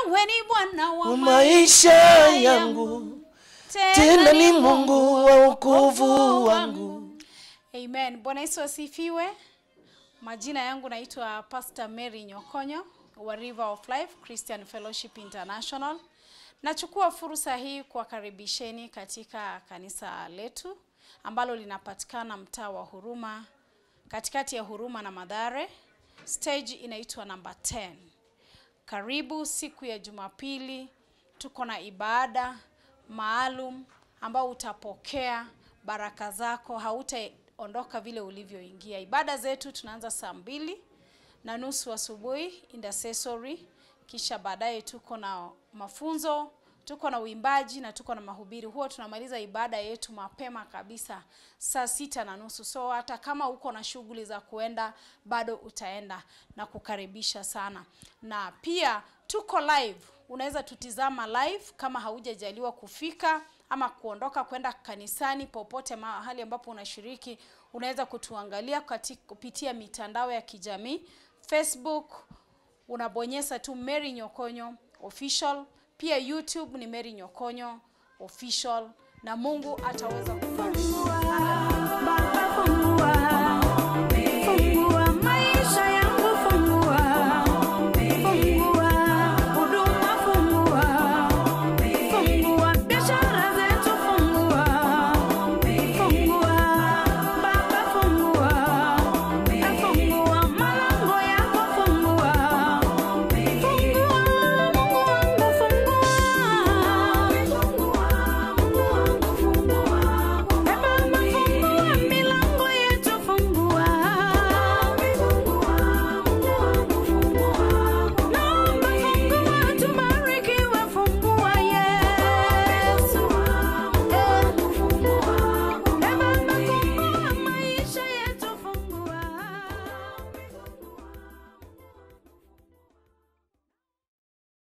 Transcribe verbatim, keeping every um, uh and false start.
wewe ni Bwana wa maisha yangu, tena ni Mungu wa wokovu wangu. Amen. Bwana Yesu asifiwe. Majina yangu naitwa Pastor Mary Nyokonyo wa River of Life Christian Fellowship International. Nachukua fursa hii kuwakaribisheni katika kanisa letu ambalo linapatikana mtaa wa Huruma, katikati ya Huruma na Mathare. Stage inaitwa number ten. Karibu siku ya Jumapili, tuko na ibada maalum ambao utapokea baraka zako, hautaondoka vile ulivyoingia. Ibada zetu tunaanza saa mbili na nusu asubuhi, intercessory, kisha baadaye tuko na mafunzo, tuko na uimbaji na tuko na mahubiri. Huwa tunamaliza ibada yetu mapema kabisa saa sita na nusu. So hata kama uko na shughuli za kuenda bado utaenda, na kukaribisha sana. Na pia tuko live. Unaweza tutizama live kama haujajaliwa kufika ama kuondoka kwenda kanisani. Popote mahali ambapo unashiriki, unaweza kutuangalia katika kupitia mitandao ya kijamii. Facebook unabonyeza tu Mary Nyokonyo Official. Pia YouTube ni Mary Nyokonyo Official, na Mungu ataweza kubariki.